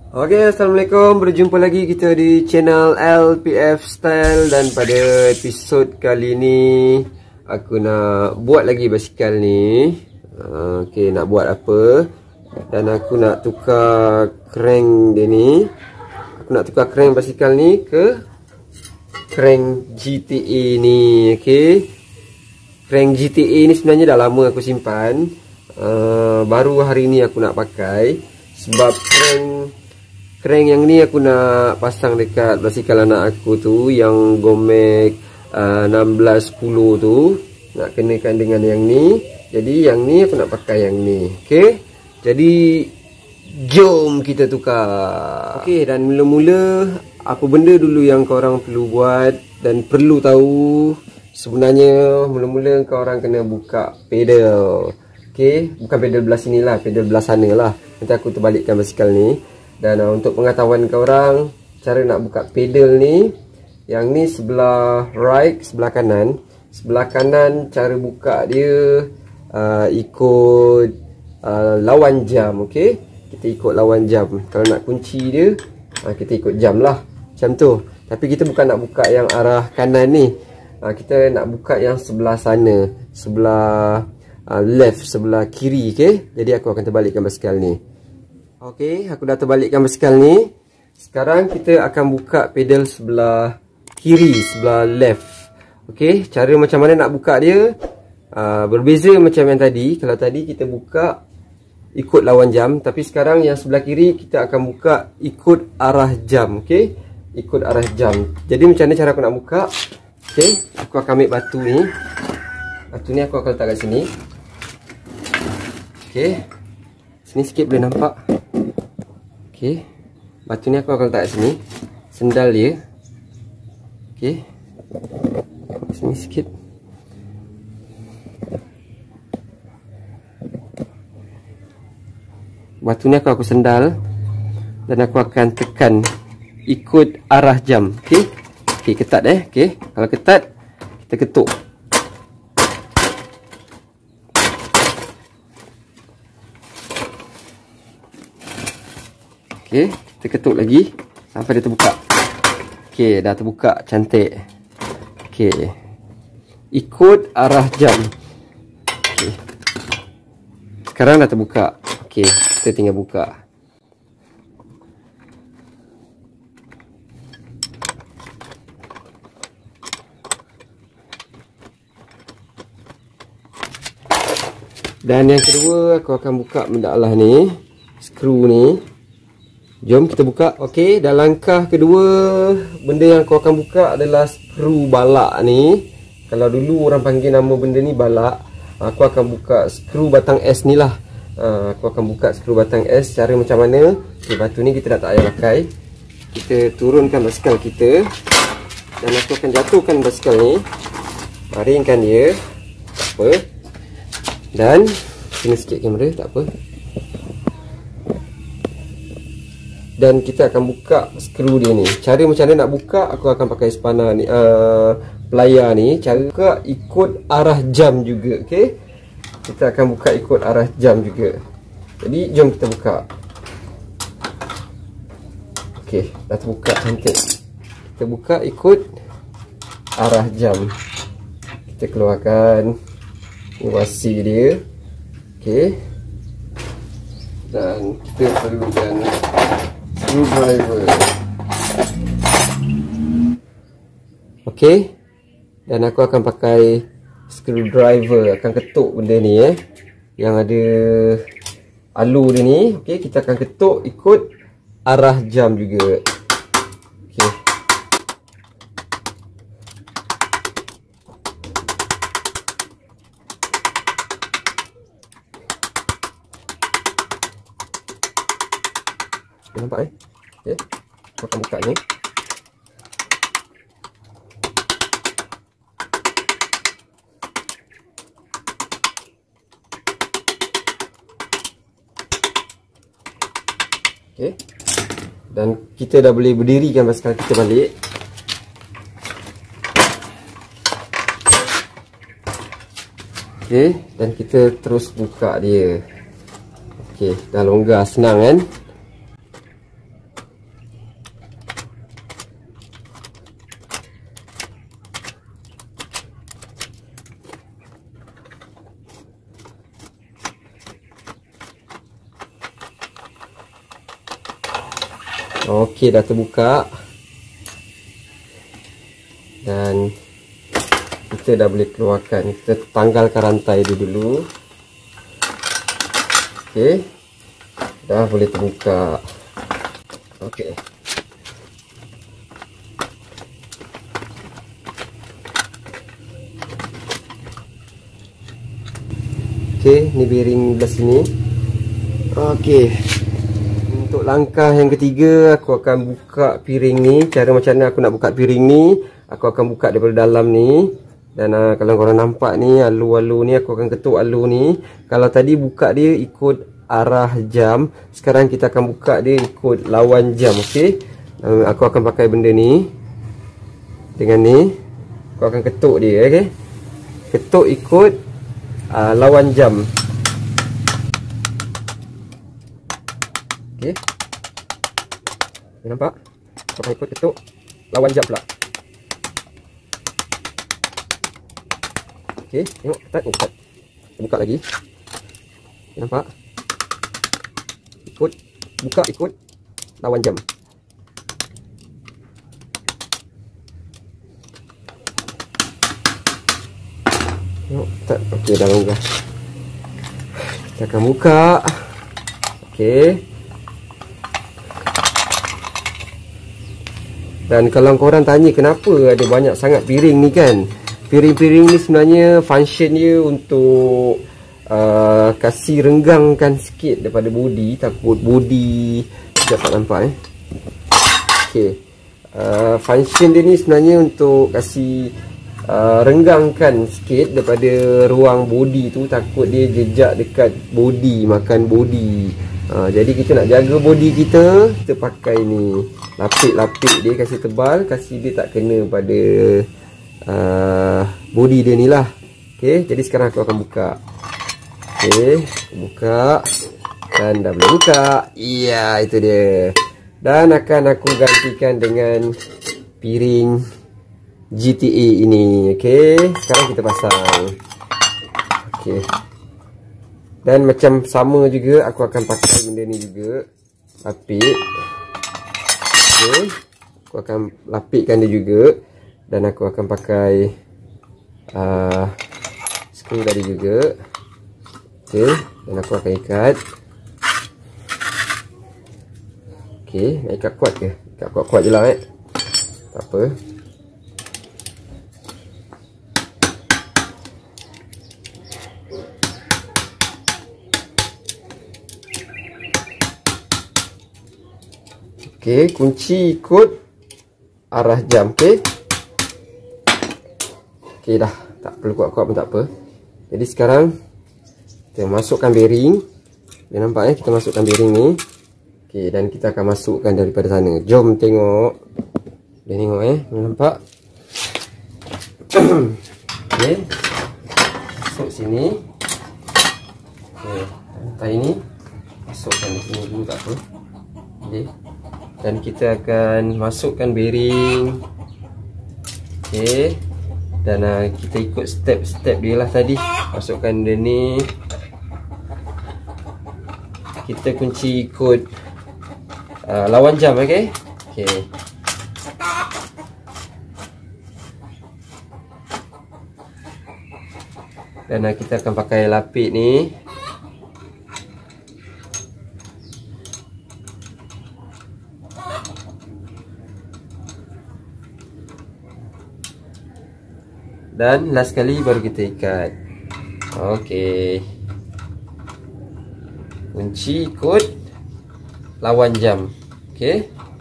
Assalamualaikum. Berjumpa lagi kita di channel LPF Style. Dan pada episod kali ni aku nak buat lagi basikal ni. Nak buat apa? Dan aku nak tukar crank dia ni. Aku nak tukar crank basikal ni ke crank GTA ni. Crank GTA ni sebenarnya dah lama aku simpan. Baru hari ni aku nak pakai. Sebab crank yang ni aku nak pasang dekat basikal anak aku tu, yang Gomek 1610 tu. Nak kenakan dengan yang ni. Jadi yang ni aku nak pakai yang ni. Jadi jom kita tukar. Dan mula-mula apa benda dulu yang korang perlu buat dan perlu tahu. Sebenarnya mula-mula korang kena buka pedal. Bukan pedal belah sini lah, pedal belah sana lah. Nanti aku terbalikkan basikal ni. Dan untuk pengetahuan korang, cara nak buka pedal ni, yang ni sebelah right, sebelah kanan. Sebelah kanan cara buka dia ikut lawan jam. Kita ikut lawan jam. Kalau nak kunci dia, kita ikut jam lah, macam tu. Tapi kita bukan nak buka yang arah kanan ni. Kita nak buka yang sebelah sana, sebelah left, sebelah kiri. Jadi aku akan terbalikkan basikal ni. Aku dah terbalikkan basikal ni. Sekarang kita akan buka pedal sebelah kiri, sebelah left. Cara macam mana nak buka dia berbeza macam yang tadi. Kalau tadi kita buka ikut lawan jam, tapi sekarang yang sebelah kiri kita akan buka ikut arah jam. Ikut arah jam. Jadi macam mana cara aku nak buka? Aku akan ambil batu ni. Batu ni aku akan letak kat sini. Sini sikit boleh nampak. Batu ni aku akan letak kat sini. Sendal dia. Sini sikit. Batu ni aku sendal. Dan aku akan tekan ikut arah jam. Ketat Kalau ketat, kita ketuk. Kita ketuk lagi sampai dia terbuka. Dah terbuka, cantik. Ikut arah jam. Sekarang dah terbuka. Kita tinggal buka. Dan yang kedua aku akan buka benda Allah ni, skru ni. Jom kita buka. Dan langkah kedua, benda yang aku akan buka adalah skru balak ni. Kalau dulu orang panggil nama benda ni balak, aku akan buka skru batang S ni lah. Aku akan buka skru batang S. Cara macam mana? Batu ni kita dah tak payah pakai. Kita turunkan basikal kita. Dan aku akan jatuhkan basikal ni. Baringkan dia. Tak apa. Dan kena sikit kamera, tak apa. Dan kita akan buka skru dia ni. Cara macam mana nak buka, aku akan pakai spana ni, pelayar ni. Cara buka ikut arah jam juga. Kita akan buka ikut arah jam juga. Jadi jom kita buka. Dah terbuka, cantik. Kita buka ikut arah jam. Kita keluarkan wasi dia. Dan kita perlukan screwdriver. Dan aku akan pakai screwdriver. Akan ketuk benda ni yang ada alu dia ni. Kita akan ketuk ikut arah jam juga. Nampak aku akan buka ni. Dan kita dah boleh berdirikan basikal kita balik. Dan kita terus buka dia. Dah longgar, senang kan? Okey, dah terbuka. Dan kita dah boleh keluarkan. Kita tanggalkan rantai dia dulu. Okey. Dah boleh terbuka. Okey. Okey, ni bearing belah sini. Okey. Untuk langkah yang ketiga, aku akan buka piring ni. Cara macam mana aku nak buka piring ni, aku akan buka daripada dalam ni. Dan kalau korang nampak ni, alu-alu ni, aku akan ketuk alu ni. Kalau tadi buka dia ikut arah jam, sekarang kita akan buka dia ikut lawan jam. Okey. Aku akan pakai benda ni. Dengan ni aku akan ketuk dia. Okey. Ketuk ikut lawan jam. Okey. Nampak? Aku akan ikut ketuk lawan jam pula. Okey, tengok ketat, ketat. Buka lagi. Nampak? Ikut, buka ikut lawan jam. Tengok ketat. Okey, dah longgar. Kita akan buka. Okey. Dan kalau korang tanya kenapa ada banyak sangat piring ni kan, piring-piring ni sebenarnya function dia untuk kasih renggangkan sikit daripada body. Takut body, sekejap tak nampak okay. Function dia ni sebenarnya untuk kasih renggangkan sikit daripada ruang body tu. Takut dia jejak dekat body, makan body. Jadi kita nak jaga body kita, kita pakai ni. Lapik-lapik dia, kasih tebal, kasih dia tak kena pada body dia ni lah. Okay, jadi sekarang aku akan buka. Okay, buka. Dan dah boleh buka. Iya, itu dia. Dan akan aku gantikan dengan piring GTA ini. Okay, sekarang kita pasang. Okay. Dan macam sama juga, aku akan pakai benda ni juga. Lapik. Okay, aku akan lapikkan dia juga. Dan aku akan pakai skru tadi juga. Okay, dan aku akan ikat. Okay, nak ikat kuat ke? Ikat kuat-kuat je lah tak apa. Okay, kunci ikut arah jam. Okay. Okay dah, tak perlu kuat-kuat pun tak apa. Jadi sekarang kita masukkan bearing. Dia nampak kita masukkan bearing ni. Okay, dan kita akan masukkan daripada sana. Jom tengok. Dia tengok nampak. Okay, masuk sini. Okay, rantai ni masukkan di sini dulu, tak apa. Okay, dan kita akan masukkan bearing. Okay, dan kita ikut step-step dia lah tadi. Masukkan dia ni. Kita kunci ikut lawan jam. Okay. Okay. Dan kita akan pakai lapik ni. Dan last kali baru kita ikat. Okey. Kunci ikut lawan jam. Okey.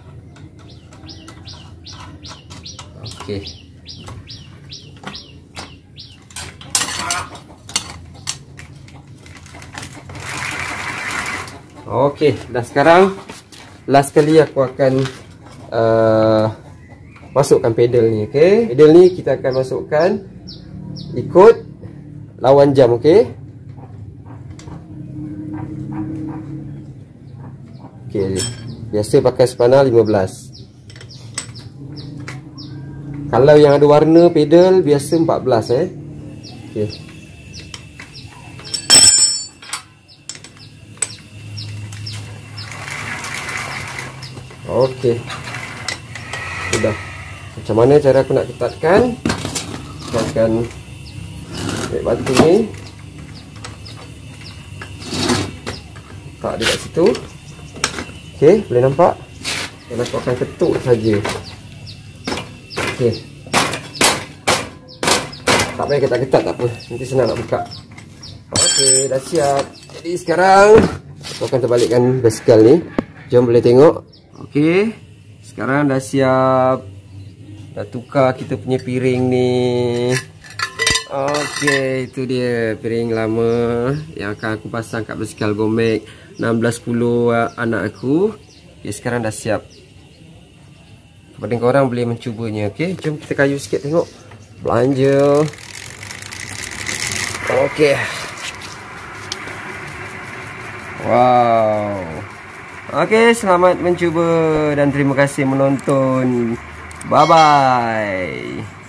Okey. Okey, dah sekarang last kali aku akan masukkan pedal ni. Okey, pedal ni kita akan masukkan ikut lawan jam. Okey. Okey, biasa pakai spana 15. Kalau yang ada warna pedal biasa 14 Okey. Okey. Sudah. Macam mana cara aku nak ketatkan? Kita akan ambil batu ni. Letak dia kat situ. Okey, boleh nampak? Dan aku akan ketuk saja. Okey. Tak payah ketat-ketat, tak apa. Nanti senang nak buka. Okey, dah siap. Jadi sekarang aku akan terbalikkan basikal ni. Jom boleh tengok. Okey. Sekarang dah siap. Dah tukar kita punya piring ni. Okey, itu dia piring lama yang akan aku pasang kat basikal Gomek 1610 anak aku. Okey, sekarang dah siap. Kepada korang boleh mencubanya. Okey, jom kita kayu sikit tengok. Belanja. Okey. Wow. Okey, selamat mencuba dan terima kasih menonton. Bye bye.